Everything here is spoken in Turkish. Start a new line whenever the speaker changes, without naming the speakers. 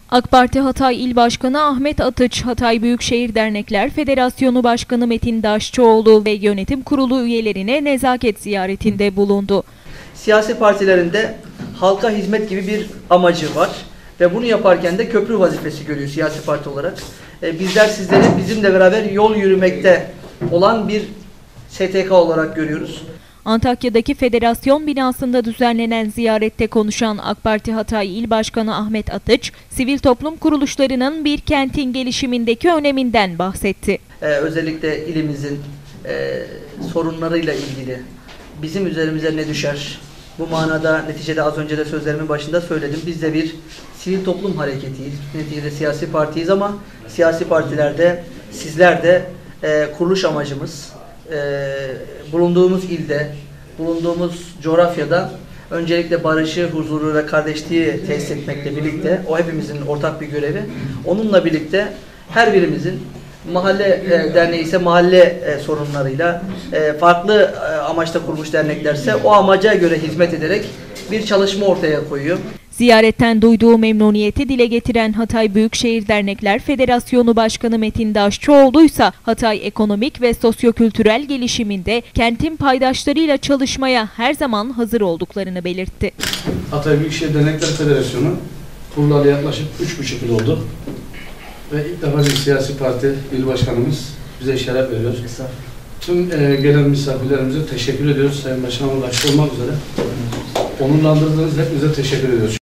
AK Parti Hatay İl Başkanı Ahmet Atıç, Hatay Büyükşehir Dernekler Federasyonu Başkanı Metin Daşçıoğlu ve yönetim kurulu üyelerine nezaket ziyaretinde bulundu.
Siyasi partilerinde halka hizmet gibi bir amacı var ve bunu yaparken de köprü vazifesi görüyor siyasi parti olarak. Bizler sizleri bizimle beraber yol yürümekte olan bir STK olarak görüyoruz.
Antakya'daki federasyon binasında düzenlenen ziyarette konuşan AK Parti Hatay İl Başkanı Ahmet Atıç, sivil toplum kuruluşlarının bir kentin gelişimindeki öneminden bahsetti.
Özellikle ilimizin sorunlarıyla ilgili bizim üzerimize ne düşer? Bu manada neticede az önce de sözlerimin başında söyledim. Biz de bir sivil toplum hareketiyiz. Neticede siyasi partiyiz ama siyasi partilerde sizler de kuruluş amacımız bulunduğumuz ilde, bulunduğumuz coğrafyada öncelikle barışı, huzuru ve kardeşliği tesis etmekle birlikte o hepimizin ortak bir görevi. Onunla birlikte her birimizin mahalle derneği ise mahalle sorunlarıyla, farklı amaçta kurulmuş derneklerse o amaca göre hizmet ederek bir çalışma ortaya koyuyor.
Ziyaretten duyduğu memnuniyeti dile getiren Hatay Büyükşehir Dernekler Federasyonu Başkanı Metin Daşçıoğlu ise Hatay ekonomik ve sosyokültürel gelişiminde kentin paydaşlarıyla çalışmaya her zaman hazır olduklarını belirtti.
Hatay Büyükşehir Dernekler Federasyonu kurulalı yaklaşık 3,5 yıl oldu. Ve ilk defa bir siyasi parti il başkanımız bize şeref veriyor. Tüm gelen misafirlerimize teşekkür ediyoruz. Sayın Başkanım başta olmak üzere. Onurlandırdığınız hepinize teşekkür ediyoruz.